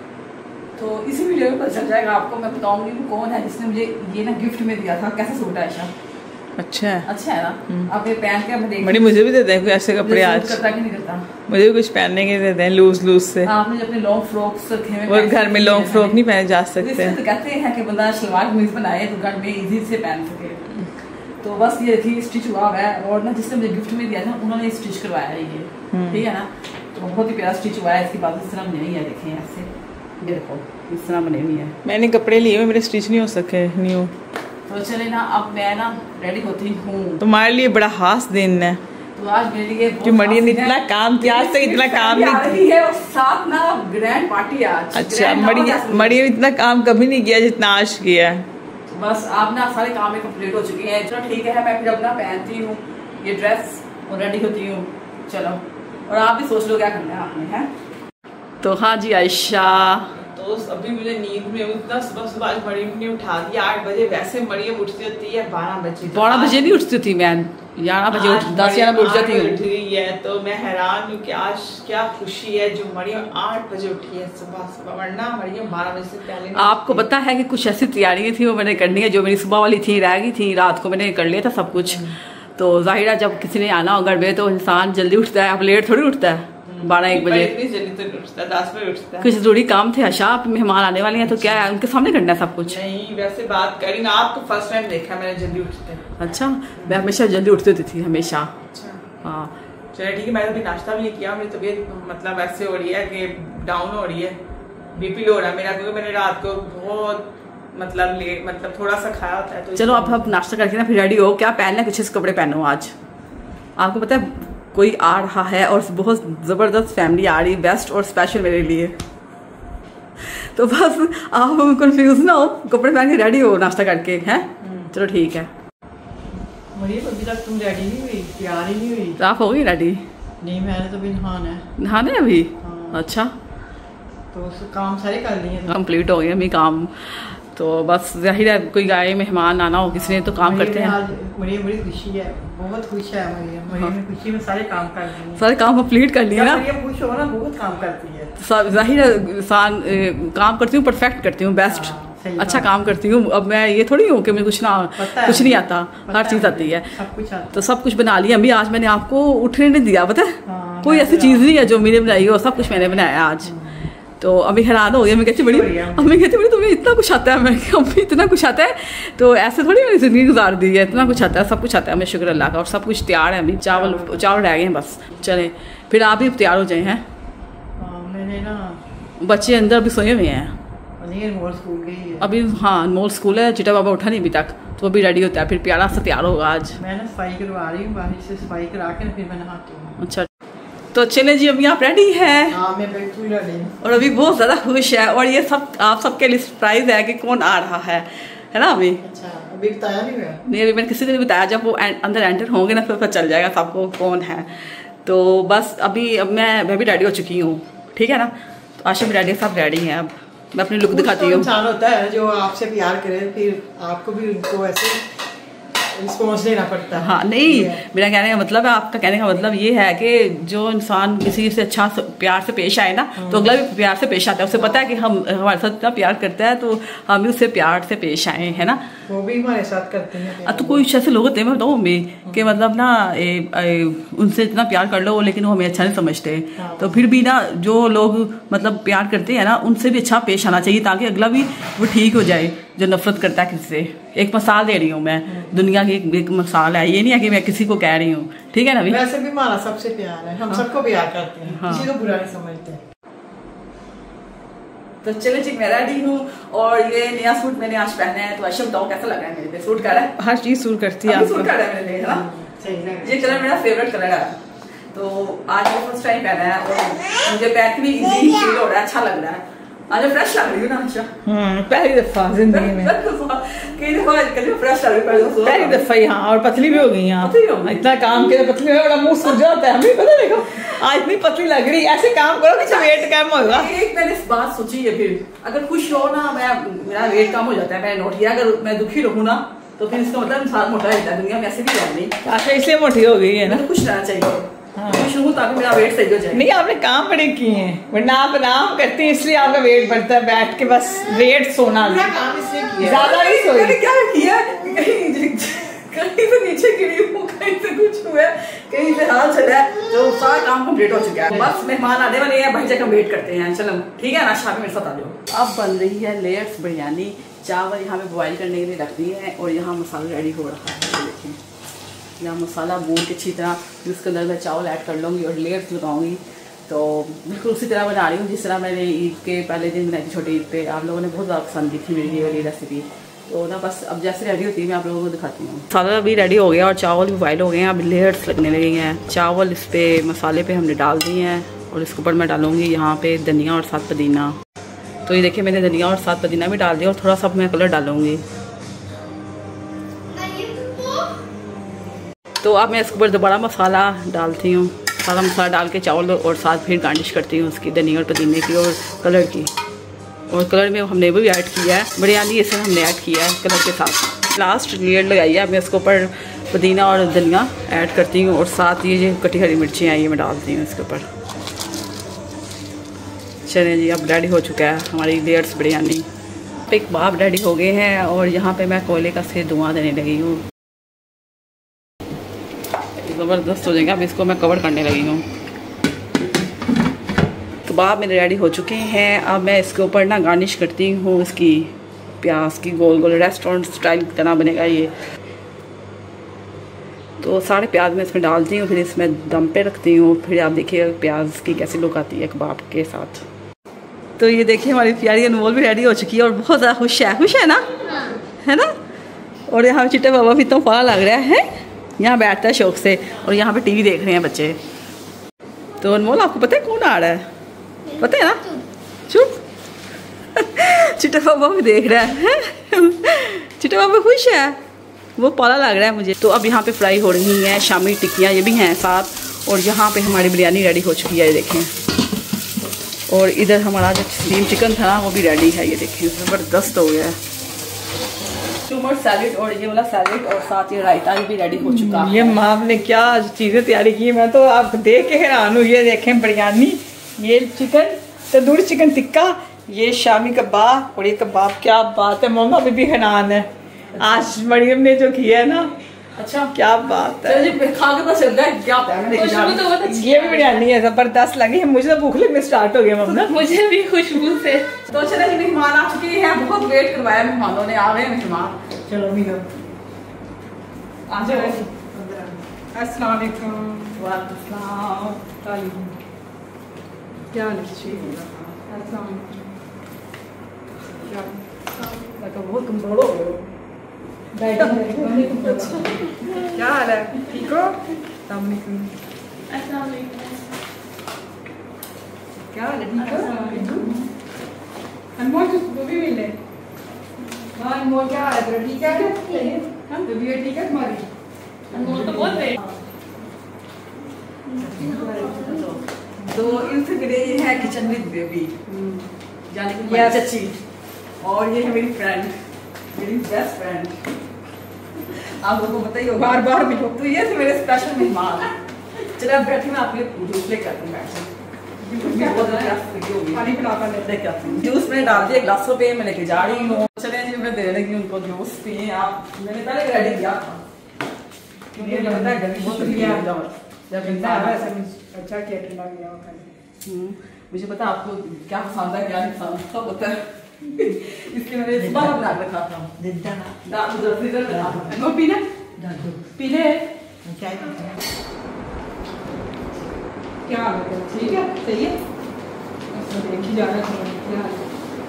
तो इसी वीडियो में पता चल जाएगा आपको। मैं बताऊँगी कि कौन है जिसने मुझे ये ना गिफ्ट में दिया था। कैसा सूट है आयशा? अच्छा है ना। अब ये पहन के मैं देख बड़ी मुझे भी देते हैं कोई ऐसे कपड़े आज। करता कि नहीं करता? मुझे भी कुछ पहनने के देते हैं लूज से। आपने जो अपने लॉन्ग फ्रॉक्स रखे हैं वो घर में लॉन्ग फ्रॉक नहीं पहने जा सकते। तो कहते हैं कि बंदा सलवार कमीज बनाए तो घर में इजी से पहन सके। तो बस ये देखिए स्टिच हुआ है। और ना जिसने मुझे गिफ्ट में दिया था उन्होंने स्टिच करवाया है ये। ठीक है ना। तो बहुत ही प्यारा स्टिच हुआ है। इसकी बात इस तरह नहीं है, देखें ऐसे, ये देखो इस तरह बनी हुई है। मैंने कपड़े लिए हुए, मेरे स्टिच नहीं हो सके न्यू। तो चले ना, अब मैं ना रेडी होती हूँ। तुम्हारे लिए बड़ा खास दिन है। तो आज मेरे लिए जो मरियम ने इतना काम किया, आज तक इतना काम नहीं है। और साथ ना ग्रैंड पार्टी आज। अच्छा, मरियम इतना काम कभी नहीं किया जितना आज किया है। बस आप ना सारे काम में कंप्लीट हो चुके हैं। चलो ठीक है, मैं फिर अपना पहनती हूँ ये ड्रेस और रेडी होती हूँ। चलो, और आप भी सोच लो क्या करना है आपने, है? तो हाँ जी आयशा, तो अभी मुझे नींद में उतना सुबह आज मरियम ने उठा दिया 8 बजे। वैसे मरियम उठती होती है 12 बजे। 12 बजे नहीं उठती थी मैं, 11 बजे 10-11 बजे उठ जाती हूँ। उठ गई है। तो मैं हैरान हूँ कि आज क्या खुशी है जो मरियम 8 बजे उठी है सुबह, वरना मरियम 12 बजे से पहले। आपको पता है कि कुछ ऐसी तैयारियां थी वो मैंने करनी है जो मेरी सुबह वाली थी, रह गई थी। रात को मैंने कर लिया था सब कुछ। तो जाहिर है जब किसी ने आना हो घर में तो इंसान जल्दी उठता है। अब लेट थोड़ी उठता है 12-1 बजे। जल्दी तो उठता है, 10 बजे उठता है। कुछ जरूरी काम थे आशा, मेहमान आने वाले हैं तो क्या है उनके सामने करना है सब कुछ। नहीं वैसे बात करी ना, आपको फर्स्ट टाइम देखा मैंने जल्दी उठते। अच्छा, मैं हमेशा जल्दी उठती होती थी हमेशा। अच्छा हाँ चलिए ठीक है। मैंने अभी नाश्ता भी नहीं किया। मेरी तबीयत मतलब ऐसे हो रही है कि डाउन हो रही है, बीपी लो हो रहा है मेरा, क्योंकि मैंने रात को बहुत मतलब थोड़ा सा खाया होता है। तो चलो अब नाश्ता करके ना फिर रेडी हो। क्या पहनना है, कुछ कपड़े पहनो आज। आपको पता है कोई आ रहा है और बहुत ज़बरदस्त फैमिली आ रही है, बेस्ट और स्पेशल मेरे लिए। तो बस आप कंफ्यूज ना हो, कपड़े पहन के रेडी हो नाश्ता करके, हैं? चलो ठीक है। मरियम अभी तक तुम रेडी नहीं हुई, तैयार ही नहीं हुई। तो आप हो गई रेडी? नहीं, मैंने तो भी नहाना है। नहाने अभी? हाँ। अच्छा, तो काम सारे कर लिए कंप्लीट हो गए अभी काम। तो बस जाहिर है कोई गाय मेहमान आना हो किसी ने तो काम करते हैं। मरियम बड़ी खुशी है, बहुत खुश है मरियम ने खुशी में सारे काम कर लिए, सारे काम कंप्लीट कर लिए ना। मरियम खुश हो ना, बहुत काम करती है। जाहिर है इंसान काम करती हूँ, परफेक्ट करती हूँ, बेस्ट अच्छा काम करती हूँ। अब मैं ये थोड़ी हूँ कि मुझे कुछ नहीं आता, हर चीज़ आती है। तो सब कुछ बना लिया। अभी आज मैंने आपको उठने नहीं दिया, पता है कोई ऐसी चीज़ नहीं है जो मैंने बनाई हो, सब कुछ मैंने बनाया आज। तो अभी हैरान हो गया। मैं कहती बड़ी तुम्हें इतना कुछ आता है। मैं अभी इतना कुछ आता है, तो ऐसे थोड़ी मैंने ज़िंदगी गुजार दी है। इतना कुछ आता है, सब कुछ आता है हमें, शुक्र अल्लाह का। और सब कुछ तैयार है, अभी चावल रह गए हैं बस। चले फिर आप भी तैयार हो जाए। हैं मैंने ना बच्चे अंदर अभी सोए हुए हैं स्कूल गई है अभी। हाँ अनमोल स्कूल है, चिटा बाबा उठा नहीं अभी तक, तो अभी रेडी होता है। फिर प्यारा सा तैयार होगा आज। मैं ना सफाई करवा रही हूँ, बाहर से सफाई करा के फिर मैं नहाती हूँ। अच्छा तो चले जी, अभी आप रेडी है? हाँ मैं बिल्कुल रेडी हूँ और अभी बहुत ज़्यादा खुश है। और ये सब आप सबके लिए सरप्राइज है कि कौन आ रहा है ना अभी। अच्छा अभी बताया नहीं हुआ? नहीं अभी मैंने किसी को नहीं बताया। जब वो अंदर एंटर होंगे ना फिर पता चल जाएगा सबको कौन है। तो बस अभी अब मैं भी रेडी हो चुकी हूँ, ठीक है ना। तो आशा भी रेडी, सब रेडी हैं। अब मैं अपनी लुक दिखाती हूँ। इंसान होता है जो आपसे प्यार करे, फिर आपको भी उनको ऐसे रिस्पॉन्स देना पड़ता है। हाँ नहीं, मेरा कहने का मतलब है, आपका कहने का मतलब ये है कि जो इंसान किसी से अच्छा प्यार से पेश आए ना तो अगला भी प्यार से पेश आता है। उसे पता है कि हम हमारे साथ इतना प्यार करता है तो हम भी उससे प्यार से पेश आए, है ना। वो भी हमारे साथ करते हैं। तो कोई ऐसे लोग होते हैं, मैं बताऊँ मम्मी कि मतलब ना उनसे इतना प्यार कर लो लेकिन वो हमें अच्छा नहीं समझते। तो फिर भी ना जो लोग मतलब प्यार करते हैं ना उनसे भी अच्छा पेश आना चाहिए ताकि अगला भी वो ठीक हो जाए जो नफरत करता है किसी से। एक मिसाल दे रही हूँ मैं, दुनिया की एक मिसाल है, ये नहीं है कि मैं किसी को कह रही हूँ, ठीक है ना। वैसे भी हमारा सबसे प्यार है, हम सबको प्यार करते हैं, किसी को बुरा नहीं समझते। तो चलो जी, मैं रेडी हूँ और ये नया सूट मैंने आज पहना है। तो अच्छा बताओ कैसा लगा है मेरे पे? सूट कर रहा है? हर चीज सूट करती है। सूट कर रहा है मेरे लिए, है ना? ये कलर मेरा फेवरेट कलर है। तो आज मैं फर्स्ट टाइम पहना है और मुझे पैर की भी इजी फील हो रहा है, अच्छा लग रहा है। आज मैं फ्रेश लग रही हूँ ना आशा? पहली दफा जिंदगी में कई दफा फ्रेश लग रही हूँ, पहली दफा ही। हाँ, और पतली भी हो गई यहाँ। इतना काम के पतली में बड़ा मुंह सूज जाता है, हमें पता देखो आज इतनी पतली लग रही। ऐसे काम करो कि वेट कम होगा। एक मैंने इस बात सोची है, फिर अगर खुश हो ना मेरा वेट कम हो जाता है। मैंने नोट किया अगर मैं दुखी रहूँ ना तो फिर इसका मतलब इंसान मोटा रहता है। दुनिया में ऐसे भी रह नहीं। अच्छा, इसलिए मोटी हो गई है ना? खुश रहना चाहिए। हाँ। खुश हूँ ताकि मेरा वेट सही हो जाए। नहीं, आपने काम बड़े किए हैं, वरना आप आराम करते हैं इसलिए आपका वेट बढ़ता है। बैठ के बस वेट सोना काम इसलिए किया, ज्यादा नहीं सोई। क्या किया? कहीं से नीचे गिरी हूँ, कहीं से कुछ हुआ, कहीं से हाथ चला है, तो सारा काम कंप्लीट हो चुका है। बस मेहमान आने वाले हैं, भाई जगह वेट करते हैं। चलो ठीक है ना, शाम में मेरे साथ आ जाओ। अब बन रही है लेयर्स बिरयानी। चावल यहाँ पे बॉईल करने के लिए रख दिए हैं और यहाँ मसाला रेडी हो रहा है। देखिए यहाँ मसाला भून के अच्छी तरह उसके अंदर मैं चावल ऐड कर लूँगी और लेयर्स लगाऊंगी। तो बिल्कुल उसी तरह बना रही हूँ जिस तरह मैंने ईद के पहले दिन बनाई थी, छोटी ईद पे। आप लोगों ने बहुत ज़्यादा पसंद की थी मेरी ये वाली रेसिपी। तो ना बस अब जैसे रेडी होती है मैं आप लोगों को दिखाती हूँ। मसाला अभी रेडी हो गया और चावल भी बॉयल हो गए हैं। अब लेयर्स लगने लगे हैं। चावल इस पर मसाले पे हमने डाल दिए हैं और इसके ऊपर मैं डालूँगी यहाँ पे धनिया और साथ पुदीना। तो ये देखिए मैंने धनिया और साथ पुदीना भी डाल दिया और थोड़ा सा मैं कलर डालूँगी। तो अब मैं इसके ऊपर दोबारा मसाला डालती हूँ। सारा मसाला डाल के चावल और साथ फिर गार्निश करती हूँ उसकी धनिया और पुदीने की और कलर की। और कलर में हमने वो भी ऐड किया है, बिरयानी इसे हमने ऐड किया है कलर के साथ। लास्ट लेयर लगाई है। अब मैं इसके ऊपर पुदीना और धनिया ऐड करती हूँ और साथ ये जो कटी हरी मिर्ची आई ये मैं डालती हूँ इसके ऊपर। चलिए जी, अब रेडी हो चुका है हमारी लेयर्स बिरयानी। एक कबाब रेडी हो गए हैं और यहाँ पे मैं कोयले का से धुआं देने लगी हूँ। ज़बरदस्त हो जाएगा। अब इसको मैं कवर करने लगी हूँ। कबाब मेरे रेडी हो चुके हैं। अब मैं इसके ऊपर ना गार्निश करती हूँ इसकी प्याज की, गोल गोल रेस्टोरेंट स्टाइल की तरह बनेगा ये। तो सारे प्याज मैं इसमें डालती हूँ, फिर इसमें दम पे रखती हूँ। फिर आप देखिए प्याज की कैसी लुक आती है कबाब के साथ। तो ये देखिए हमारी प्यारी अनमोल भी रेडी हो चुकी है और बहुत ज़्यादा खुश है ना? हाँ। है ना? और यहाँ पे चिट्टा बाबा भी तो पाला लग रहा है, यहाँ बैठता है शौक से। और यहाँ पे टीवी देख रहे हैं बच्चे। तो अनमोल आपको पता है कौन आ रहा है? पता है ना? चुप। चिट्टा बाबा भी देख रहा है। चिट्टा बाबा खुश है, वो पाला लग रहा है मुझे। तो अब यहाँ पे फ्राई हो रही हैं शामी टिक्कियाँ, ये भी हैं साथ। और यहाँ पे हमारी बिरयानी रेडी हो चुकी है, ये देखें। और इधर हमारा जो स्टीम चिकन था ना वो भी रेडी है, ये देखें ज़बरदस्त हो गया है। टमाटर सैलेड और ये वाला सैलेड और साथ ये रायता भी रेडी हो चुका है। ये माँ ने क्या चीज़ें तैयारी की, मैं तो आप देख के हैरान हूँ। ये देखें बिरयानी, ये चिकन तंदूरी चिकन टिक्का, ये शामी कबाब और ये कबाब। क्या बात है, मम्मा अभी भी हैरान है आज मरियम ने जो किया है ना। अच्छा क्या बात है, खा के पता चल रहा है क्या ये भी बिरयानी है, जबरदस्त लगी है। मुझे तो भूख लगने स्टार्ट हो गई मम्मा, मुझे भी खुशबू से। तो चलो जी, मेहमान आ चुके हैं, बहुत वेट करवाया मेहमानों ने, आ गए मेहमान। चलो मीनो आ जाओ। अस्सलाम वालेकुम। वालेकुम क्या बहुत कमजोर हो गए। क्या हाल है, ठीक हो? क्या हाल है, ठीक हो? अनमोल तो भी मिले। हाँ अनमोल क्या हाल है तेरा, ठीक है? तबीयत ठीक है तुम्हारी? अनमोल तो बहुत है। तो इनसे मिले ये है किचन विद बेबी, यानी कि मेरी चची। और ये है मेरी फ्रेंड, मेरी बेस्ट फ्रेंड। आप लोगों को पता ही होगा, बार बार मिलो। तो ये थे मेरे स्पेशल मेहमान। चलो अब बैठे, मैं आपके लिए जूस लेकर आती हूँ। जूस मैंने डाल दिया ग्लासों पे, मैं लेके जा रही हूँ। चले जी, मैं देने लगी उनको जूस पिए आप। मैंने पहले रेडी किया था क्योंकि मुझे पता है गर्मी बहुत अच्छा किया, ठंडा किया। मुझे पता आपको क्या पसंद है क्या नहीं पसंद, सब पता है। इसलिए मैंने सुबह बना के रखा था। पीले पीले क्या हाल है, ठीक है, सही है। देखी जा रहा है क्या हाल है।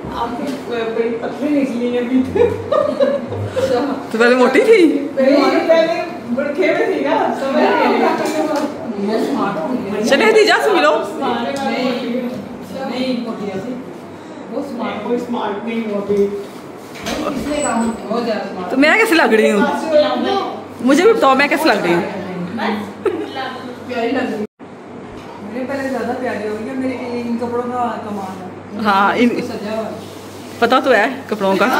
आपकी बड़ी पतली निकली है अभी तो पहले मोटी थी, पहले बुढ़के में थी ना, चले दी जा सुन लो। नहीं वो स्मार्ट नहीं हो अभी। तो मैं कैसे लग रही हूँ, मुझे भी बताओ मैं कैसे लग रही हूँ। मेरे पहले ज्यादा प्यारी हो गई, मेरे इन कपड़ों का कमाल है। हाँ इन पता तो है कपड़ों का।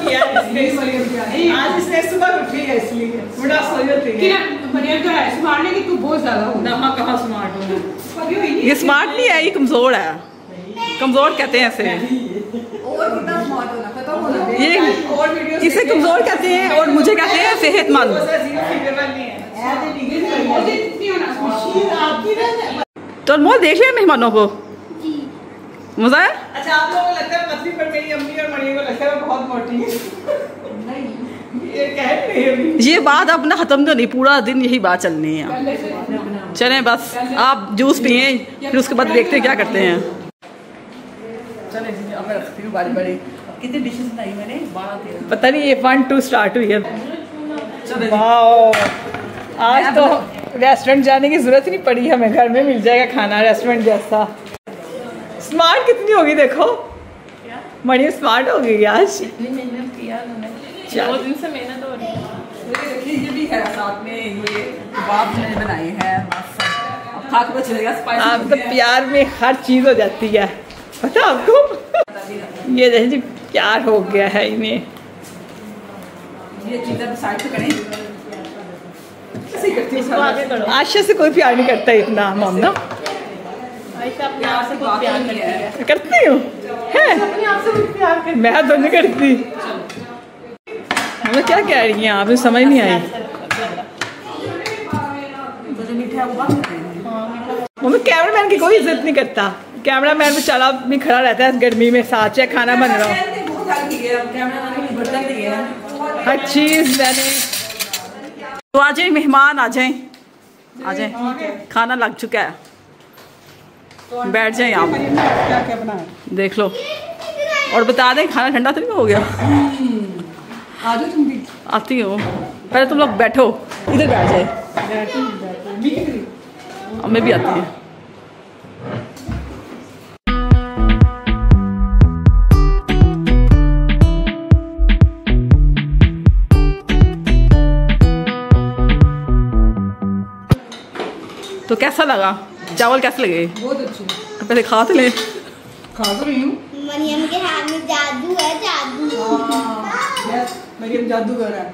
आज इसने सुबह उठी है इसलिए बड़ा सोई होती है। मरियम तो है स्मार्ट है कि तू बहुत ज्यादा हो ना। हाँ कहाँ स्मार्ट हो, ये स्मार्ट नहीं है, ये कमजोर है, कमजोर कहते हैं इसे। और कितना स्मार्ट होना खत्म होना ये और वीडियो इसे कमजोर कहते हैं और मुझे कहते हैं सेहतमंद। तो अनमोल देख लिया मेहमानों को, मजा है। अच्छा आप लोगों को लगता है पतली, पर मेरी अम्मी और मरियम को लगता है मैं बहुत मोटी है। ये कह रही है अभी। ये बात अब ना खत्म तो नहीं, पूरा दिन यही बात चलनी है। चलें बस आप जूस पिए, फिर उसके बाद देखते हैं क्या करते हैं। चले अब मैं रखती हूँ बारी बारी। कितनी डिशेस बनाई मैंने, 12-13। पता नहीं ये 1-2 स्टार्ट हुई है। चले वाह आज तो रेस्टोरेंट जाने की जरूरत ही नहीं पड़ी हमें, घर में मिल जाएगा खाना रेस्टोरेंट जैसा। स्मार्ट कितनी होगी देखो, मरियम स्मार्ट हो गई आज। इतनी मेहनत किया उन्होंने, 2 दिन से मेहनत हो रही है। ये भी है साथ में, ये कबाब मैंने बनाए हैं। अब खा के चलेगा स्पाइसी। आप तो प्यार में हर चीज हो जाती है, पता आपको। ये देखिए जी प्यार हो गया है इन्हें। ये चीज़ें साइड पे करें, ऐसे ही करती हूँ। इसको आगे करो। आशा से कोई प्यार नहीं करता इतना मामला। आयशा अपने आप से बहुत प्यार करती है। करती हूँ है, अपने आप से बहुत प्यार करती मैं तो नहीं करती। हमें क्या कह रही हैं आप, समझ नहीं आई। तो जो मीठा है वो बात करते हैं। मम्मी कैमरामैन की कोई इज्जत नहीं करता, कैमरामैन बेचारा भी खड़ा रहता है गर्मी में, साथ चाहे खाना बन रहा हो। हर चीज मैंने। तो आ जाए मेहमान, आ जाए आ जाए, खाना लग चुका है, बैठ जाए यहाँ पे। क्या क्या बनाया देख लो और बता दें खाना ठंडा तो नहीं हो गया। आ जाओ तुम भी। आती हूँ, पहले तुम लोग बैठो, इधर बैठ जाए। अब मैं भी आती हूँ। तो कैसा लगा, चावल कैसे लगे? बहुत अच्छे। तो पहले खा तो ले। खा तो रही हूँ। मरियम के हाथ में जादू है, जादू। मरियम जादूगर है।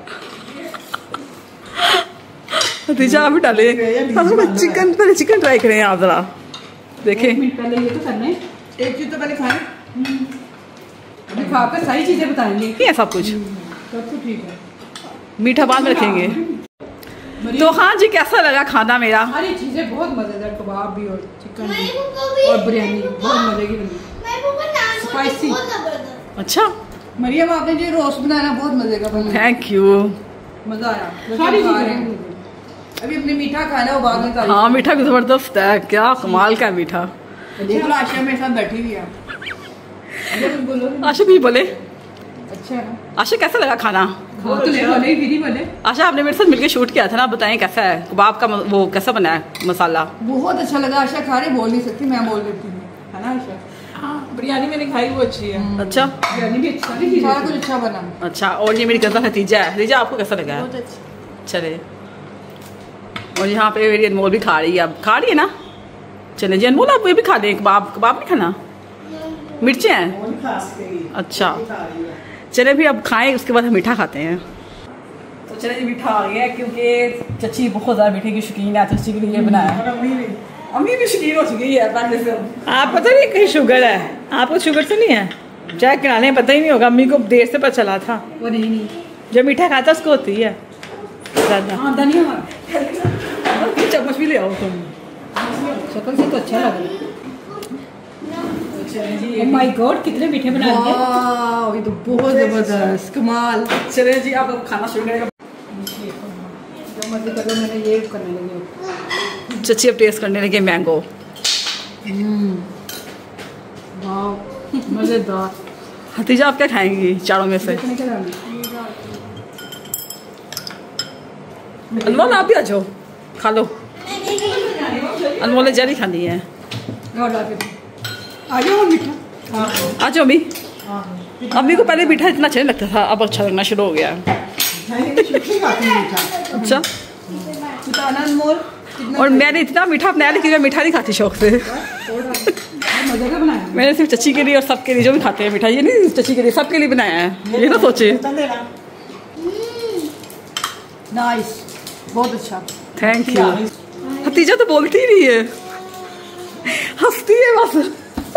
तीजा भी डाले। चिकन, पहले चिकन ट्राई करें आप जरा, देखें। पहले ये तो करने, एक चीज तो पहले खाएं, अभी खाकर सारी चीजें बताएंगे। ये सब कुछ सब कुछ ठीक है, मीठा बाद में रखेंगे। तो हाँ जी, कैसा लगा खाना मेरा? सारी चीजें बहुत मजेदार, कबाब भी और चिकन भी भी और बिरयानी बहुत मजे की बनी। स्पाइसी। अच्छा मरियम आपने जो रोस्ट बनाया बहुत मजे का बना। थैंक यू, मजा आया। सारी चीजें अभी अपने मीठा खाना है, वो बाद में। हाँ मीठा भी जबरदस्त है, क्या कमाल का मीठा। देख लो आशा मेरे साथ बैठी हुई है। बोलो आशा भी बोले। अच्छा है ना? आशा कैसा लगा खाना? खा तो ले, बोले फिर ही बोले। आशा आपने मेरे साथ मिलके शूट किया था ना, बताएं कैसा है कबाब का वो कैसा बना है मसाला? बहुत अच्छा लगा। आशा खा रही, बोल नहीं सकती, मैं बोल देती हूँ, है ना आशा? हाँ बिरयानी मैंने खाई, वो अच्छी है। अच्छा बिरयानी भी अच्छा, सारा कुछ अच्छा बना। अच्छा, और ये मेरी कज़न खतीजा है। खतीजा आपको कैसा लगा? बहुत अच्छा। चले, और यहाँ पे मेरी अनमोल भी खा रही है, अब खा रही है ना। चले जी अनमोल, आप ये भी खा लें कबाब। कबाब नहीं खाना, मिर्चें हैं। अच्छा चले भी अब खाएं, उसके बाद हम मीठा खाते हैं। तो चले जी मीठा आ गया, क्योंकि चची बहुत ज़्यादा मीठे की शौकीन है, तो चची के लिए बनाया। अम्मी भी शौकीन हो चुकी है पहले से। आप पता नहीं कहीं शुगर है, आपको शुगर तो नहीं है? चाय कराने पता ही नहीं होगा, अम्मी को देर से पता चला था। वो नहीं, जो मीठा खाता उसको होती है ज़्यादा। हाँ धनिया चम्मच भी ले आओ तुम, शक्ल से तो अच्छा लग रहा है। जी माय गॉड कितने मीठे बना दिए। वाह, ये तो बहुत जबरदस्त, कमाल। चले जी आप खाना शुरू करेगा। जो मर्जी कर लो, मैंने ये करने लगी। चची अब टेस्ट करने लगे मैंगो। वाह मजेदार। हतीजा आप क्या खाएंगी चारों में से? अनमोल आप भी आ जाओ, खा लो। अनमोल ने जरी खानी है। आ जाओ मीठा। आ जाओ अम्मी। अम्मी को पहले मीठा इतना अच्छा नहीं लगता था, अब अच्छा लगना शुरू हो गया। अच्छा। अनमोल और मैंने इतना मीठा अपनाया लेकिन मैं मीठा नहीं खाती शौक से। मैंने सिर्फ चची के लिए और सबके लिए जो भी खाते हैं मीठा, ये नहीं चची के लिए, सबके लिए बनाया है। ये ना सोचे। नाइस, बहुत अच्छा। Thank you. हतीजा तो बोलती ही नहीं है, हंसती है बस।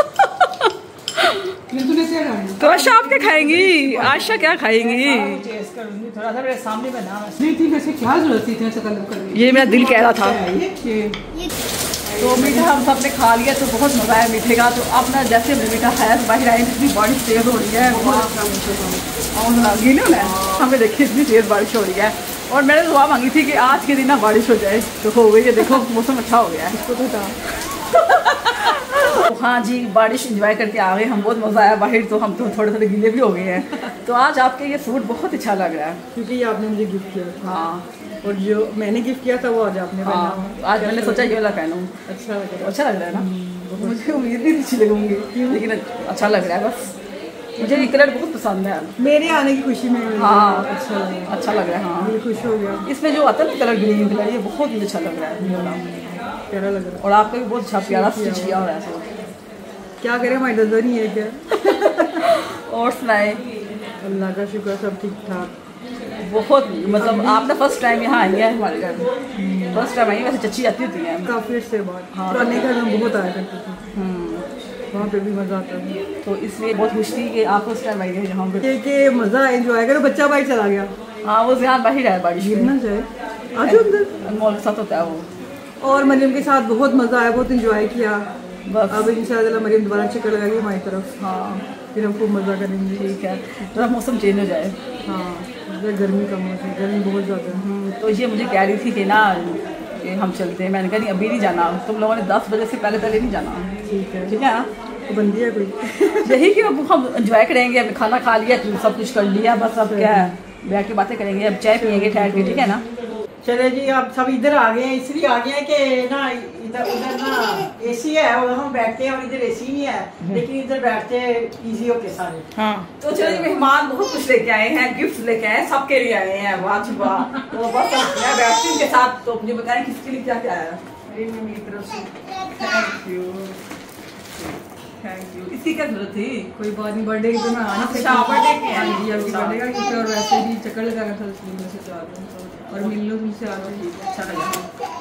तो आशा आप क्या खाएंगी? आशा क्या खाएंगी? थोड़ा सा मेरे सामने बना। नहीं थी वैसे, क्या जरूरत थी इतना कलर करने? ये मेरा दिल कह रहा था। तो मीठा हम सब ने खा लिया, तो बहुत मज़ा आया मीठे का। तो अब ना जैसे मीठा खाया तो बाहर आए, इतनी बारिश तेज़ हो रही है, हमें देखिए इतनी तेज़ बारिश हो रही है। और मैंने दुआ मांगी थी कि आज के दिन ना बारिश हो जाए, तो हो गई है। देखो मौसम अच्छा हो गया है। इसको तो हाँ जी, बारिश एंजॉय करके आ गए हम, बहुत मज़ा आया बाहर। तो हम तो थोड़े थोड़े गीले भी हो गए हैं। तो आज आपके ये सूट बहुत अच्छा लग रहा है, क्योंकि ये आपने मुझे गिफ्ट किया। हाँ। और जो मैंने गिफ्ट किया था वो आज आपने पहना। हाँ, आज मैंने सोचा ये वाला पहनूं। अच्छा लग रहा है। अच्छा लग रहा है ना? मुझे उम्मीद नहीं अच्छी लगूंगी, लेकिन अच्छा लग रहा है। बस मुझे ये कलर बहुत पसंद है। मेरे आने की खुशी में हाँ, अच्छा लग रहा है। हाँ, मुझे खुश हो गया। इसमें जो आता है ना कलर, ग्रीन कलर, ये बहुत ही अच्छा लग रहा है, प्यारा लग रहा है। और आपका भी बहुत अच्छा प्यारा स्टिच किया हुआ है। क्या करें, हमारी नजर नहीं है क्या। और सुनाए? अल्लाह का शुक्र, सब ठीक ठाक। बहुत मतलब आप ना फर्स्ट टाइम यहाँ आई है हमारे घर, फर्स्ट टाइम आई। वैसे चची जाती होती है काफी अर्से बाद। पुराने घर में बहुत आया करते थे, वहाँ पे भी मजा आता है। तो इसलिए बहुत खुश थी कि आप फर्स्ट टाइम आई है यहाँ पे। कि मजा एंजॉय करो। बच्चा बाहर चला गया। हाँ, वो ध्यान बाहर है, बारिश गिरना जाए। आज अंदर अनमोल के साथ होता है वो। और मरियम के साथ बहुत मजा आया, बहुत एंजॉय किया। बस अब इंशाल्लाह मरियम दोबारा चक्कर लगाएगी हमारी तरफ। हाँ, फिर हम खूब मजा करेंगे। ठीक है, थोड़ा मौसम चेंज हो जाए। हाँ, गर्मी का मौसम, गर्मी बहुत ज़्यादा है। तो ये मुझे कह रही थी कि ना कि हम चलते हैं। मैंने कहा नहीं, अभी नहीं जाना, तुम लोगों ने 10 बजे से पहले नहीं जाना। ठीक है, ठीक है ना? तो बंदी है कोई। यही कि अब हम एंजॉय करेंगे। अब खाना खा लिया, सब कुछ कर लिया, बस अब क्या है, बैठ के बातें करेंगे। अब चाय पियेंगे ठहर के, ठीक है ना? चले जी, आप सब इधर आ गए हैं, इसलिए आ गए हैं कि ना इधर उधर ना एसी है और हम बैठते हैं, और इधर एसी नहीं है, लेकिन इधर बैठते हैं इजी होके सारे। हाँ। तो चलो जी, मेहमान बहुत कुछ लेके आए हैं, गिफ्ट लेके आए हैं, सबके लिए आए हैं। वाह जी वाह। तो बस मैं बैठती हूँ उनके साथ। तो मुझे बताएं किसके लिए क्या क्या आया? मेरी तरफ से थैंक यू, थैंक यू। इसकी क्या जरूरत थी? कोई बात नहीं, बर्थडे की तो मैं आना। अच्छा, बर्थडे के हाँ जी, अभी बर्थडे का गिफ्ट। और वैसे भी चक्कर लगाना था, इसलिए मैं सोचा आ जाऊँ और मिल लो तुमसे। आ रहा है, अच्छा लगा,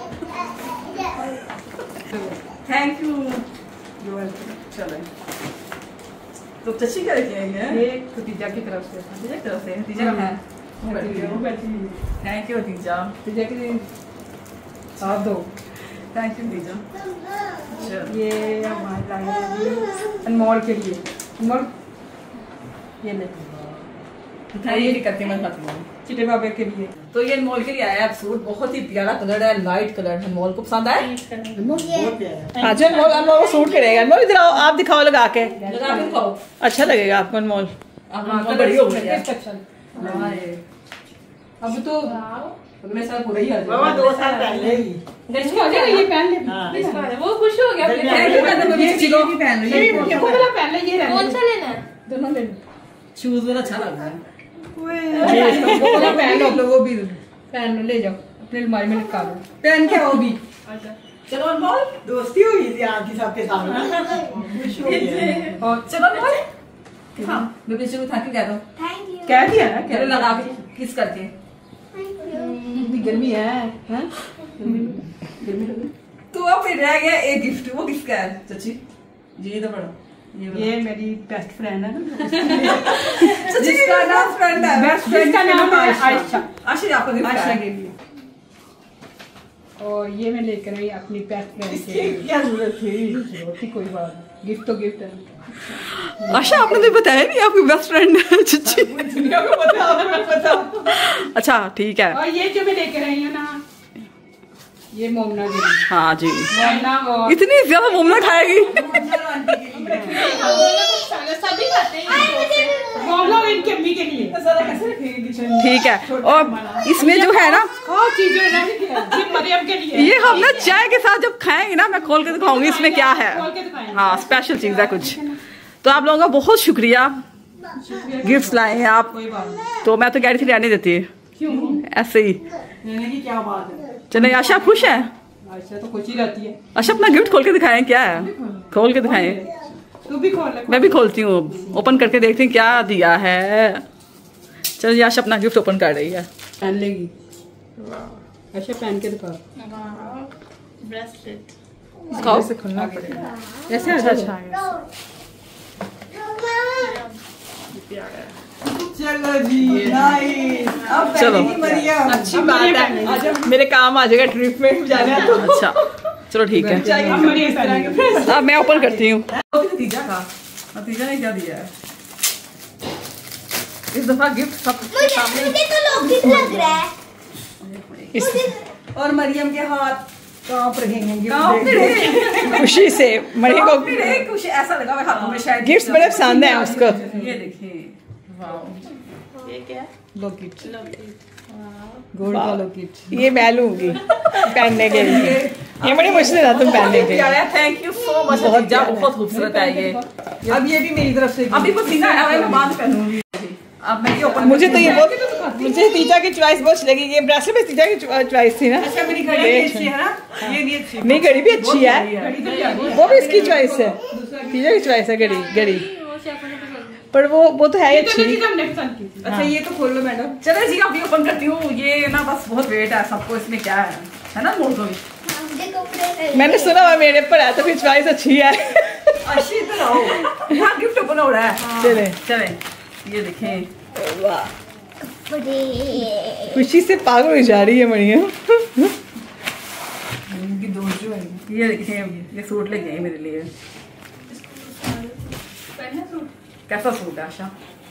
थैंक यू। चलो, तो चची क्या लेके आई है? ये भतीजा की तरफ से। भतीजा की तरफ से? भतीजा का है? थैंक यू भतीजा। भतीजा के लिए साथ दो। थैंक यू भतीजा। ये हमारे लाए हैं अनमोल के लिए। अनमोल ये ले, ये भी करके मैं खाती हूँ। चिटे बाबे के लिए। तो ये अनमोल के लिए आया है सूट, बहुत ही प्यारा कलर है, लाइट कलर है। अनमोल को पसंद आया? अच्छा, अनमोल अनमोल सूट करेगा। अनमोल इधर आओ, आप दिखाओ लगा के। लगा के दिखाओ, अच्छा लगेगा आपको अनमोल। अनमोल बड़ी हो गई है। हाँ, अब तो मेरे साथ पूरा ही आ बाबा 2 साल पहले ही ये पहन ले। वो खुश हो गया। भी पहन लो, ये पहन ले। ये कौन सा लेना है? दोनों ले लो। शूज वाला अच्छा लग रहा है। पहन लो, वो भी पहन लो, ले जाओ अपनी अलमारी में निकालो, पहन के आओ भी। चलो अनमोल, दोस्ती हुई थी आपकी सबके सामने। और चलो अनमोल, हाँ मैं भी शुरू थैंक यू कह दो। Thank you. क्या दिया ना, चलो लगा के किस करके। इतनी गर्मी है, हैं? गर्मी तो अब फिर रह गया एक गिफ्ट, वो किसका है चाची? ये तो बड़ा, ये मेरी बेस्ट फ्रेंड है ना। जिसका नाम फ्रेंड है, बेस्ट फ्रेंड का नाम है आयशा। आयशा आपको गिफ्ट आयशा है के लिए। और ये मैं लेकर आई अपनी बेस्ट फ्रेंड के लिए। क्या जरूरत थी? जरूरत थी, कोई बात नहीं, गिफ्ट तो गिफ्ट है। आशा आपने तो बताया नहीं आपकी बेस्ट फ्रेंड है चाची। दुनिया को पता। अच्छा ठीक है। और ये जो मैं लेकर आई हूँ ना, ये मोमना के लिए। हाँ जी, मोमना और इतनी ज्यादा मोमना खाएगी। सब सभी खाते हैं इनकी अम्मी के लिए। ठीक है। और इसमें जो है ना मरियम के लिए ये हम ना चाय के साथ जब खाएंगे ना, मैं खोल के दिखाऊंगी इसमें क्या है। हाँ, स्पेशल चीज है कुछ। तो आप लोगों का बहुत शुक्रिया, गिफ्ट लाए हैं आप। तो मैं तो कह रही थी रहने देती है ऐसे ही। क्या बात है। चले आशा खुश है? अच्छा तो खुशी रहती है। अच्छा अपना गिफ्ट खोल के दिखाएं, क्या है? खोल के दिखाएं। तू भी खोल। मैं भी खोलती हूँ, ओपन करके देखती हूँ क्या दिया है। चलो आशा अपना गिफ्ट ओपन कर रही है। पहन लेगी। अच्छा पहन के दिखा। ब्रेसलेट खाओ। ऐसे खुलना पड़ेगा। ऐसे अच्छा। चलो जी नाइस। अब चलो मरियम अच्छी बात है, मेरे काम आ जाएगा ट्रिप में जाना तो। अच्छा चलो ठीक है। अब मैं ओपन करती हूँ। नतीजा ने क्या दिया है इस दफा गिफ्ट सबके सामने। मुझे तो लॉकेट लग रहा है। और मरियम के हाथ कांप रहे हैं खुशी से। मरियम को कुछ ऐसा लगा हुआ हाथों में शायद। गिफ्ट बड़े पसंद है उसको। ये देखिए, ये क्या है? लॉकेट गोल्ड का लॉकेट। ये मैं लूंगी पहनने के लिए। ये बड़ी मुश्किल है तुम पहनने के लिए। Thank you so much. बहुत खूबसूरत है ये। अब ये भी मेरी तरफ से। अभी पसीना आया है, मैं बाद में पहनूंगी। अब मैं ये ओपन। मुझे तो ये बहुत, मुझे तीजा की चॉइस बहुत लगी। ये ब्रेसलेट में तीजा की चॉइस थी ना। अच्छा मेरी घड़ी भी अच्छी है ना। ये भी अच्छी नहीं घड़ी भी अच्छी है, वो भी इसकी चॉइस है। तीजा की चॉइस है घड़ी, पर वो तो है ही अच्छी। अच्छा ये तो खोल लो मैडम। चलो जी अभी ओपन करती हूँ। ये ना बस बहुत वेट है सबको, इसमें क्या है ना मोड़ दो। मुझे कपड़े मैंने सुना हुआ मेरे पर है तो फिर चॉइस अच्छी है। अच्छी तो रहो। यहाँ गिफ्ट ओपन हो रहा है। चले ये देखें। वाह, खुशी से पागल हो जा रही है मरियम। ये देखें, ये सूट लेके आई मेरे लिए। कैसा सूट है आशा?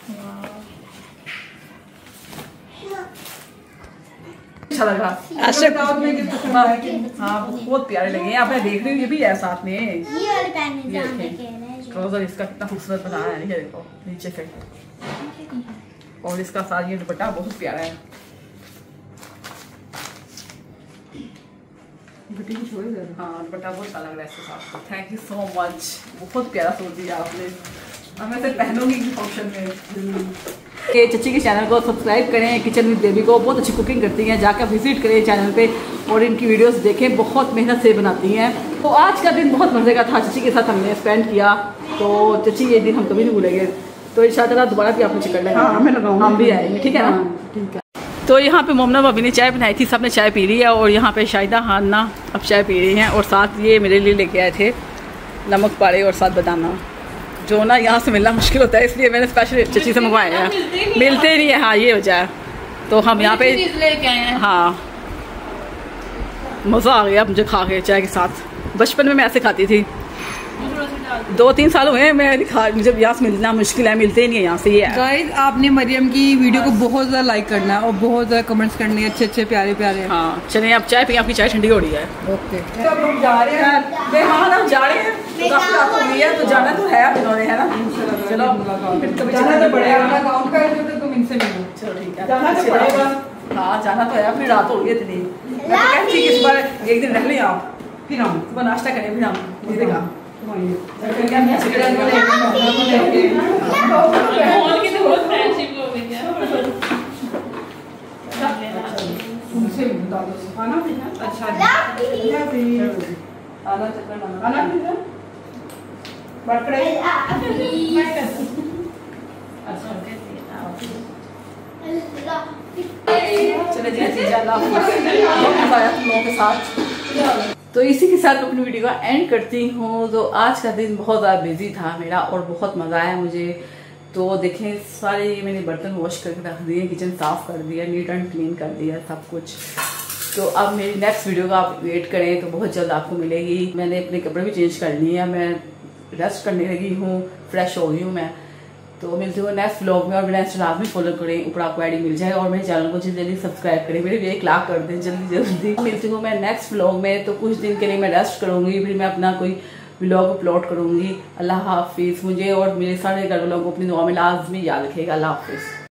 अच्छा लगा। आशा हाँ बहुत प्यारे लगे। यहाँ पे देख रही हूँ, ये भी है साथ में। ये वाले पहनने जाने के हैं। ट्राउजर इसका कितना खूबसूरत बनाया है, ये देखो नीचे से। और इसका साथ ये दुपट्टा बहुत प्यारा है। हाँ दुपट्टा बहुत अच्छा लग रहा है इसके साथ। थैंक यू सो मच, बहुत प्यारा सूट दिया आपने। अब मैं इसे पहनूंगी फंक्शन में। के चची के चैनल को सब्सक्राइब करें। किचन विद बेबी को बहुत अच्छी कुकिंग करती हैं, जाकर विजिट करें चैनल पे और इनकी वीडियोस देखें, बहुत मेहनत से बनाती हैं। तो आज का दिन बहुत मज़े का था, चची के साथ हमने स्पेंड किया। तो चची ये दिन हम कभी नहीं भूलेंगे। तो इंशाल्लाह दोबारा भी आपने चक्कर लगाएंगे। हाँ मैं लगाऊंगी। हम भी आएंगे, ठीक है ना? ठीक है। तो यहाँ पे मोमना भाभी ने चाय बनाई थी, सबने चाय पी ली है। और यहाँ पे शाहिदा हान्ना अब चाय पी रही हैं। और साथ ये मेरे लिए लेके आए थे नमक पाड़े और साथ बादाम, जो ना यहाँ से मिलना मुश्किल होता है, इसलिए मैंने स्पेशल चची से मंगवाए हैं। मिलते नहीं है। हाँ ये वजह है। तो हम यहाँ पे हाँ मज़ा आ गया मुझे खा के चाय के साथ। बचपन में मैं ऐसे खाती थी। 2-3 साल हुए मैं मुझे यहाँ से मिलना मुश्किल है, मिलते ही नहीं है यहाँ से। ये है गाइस, आपने मरियम की वीडियो को बहुत ज़्यादा लाइक करना है और बहुत ज़्यादा कमेंट्स करने हैं, अच्छे अच्छे प्यारे प्यारे। हाँ चलिए अब चाय पिए, आपकी चाय ठंडी हो रही है। ओके तो अब हम जा रहे हैं। हाँ हम जा रहे हैं, तो काफी रात हो गई है, तो जाना तो है इन्होंने, है ना? चलो फिर कभी जाना तो पड़ेगा। काम कर रहे हो तो तुम इनसे मिलो। चलो ठीक है, जाना तो पड़ेगा। हाँ जाना तो है, फिर रात हो गई इतनी। मैं तो कहती थी कि इस बार एक दिन रह लें आप, फिर हम सुबह नाश्ता करें, फिर हम ये देखा चले जी अल्लाह तुम लोगों के साथ। तो इसी के साथ अपनी वीडियो का एंड करती हूँ। तो आज का दिन बहुत ज़्यादा बिजी था मेरा और बहुत मज़ा आया मुझे। तो देखें सारे मैंने बर्तन वॉश करके रख दिए, किचन साफ़ कर दिया, नीट एंड क्लीन कर दिया सब कुछ। तो अब मेरी नेक्स्ट वीडियो का आप वेट करें, तो बहुत जल्द आपको मिलेगी। मैंने अपने कपड़े भी चेंज कर लिए हैं, मैं रेस्ट करने लगी हूँ, फ्रेश हो गई हूँ मैं। तो मिलते हुए नेक्स्ट व्लॉग में। और मेरा इंस्टाग्राम भी फॉलो करें, ऊपर आपको आईडी मिल जाएगा। और मेरे चैनल को जल्दी जल्दी सब्सक्राइब करें, मेरे भी 1 लाख कर दें जल्दी जल्दी। मिलती हूँ मैं नेक्स्ट व्लॉग में। तो कुछ दिन के लिए मैं रेस्ट करूँगी, फिर मैं अपना कोई व्लॉग अपलोड करूंगी। अल्लाह हाफिज। मुझे और मेरे सारे घर वालों को अपनी दुआ में लाजमी याद रखिएगा। अल्लाह हाफिज।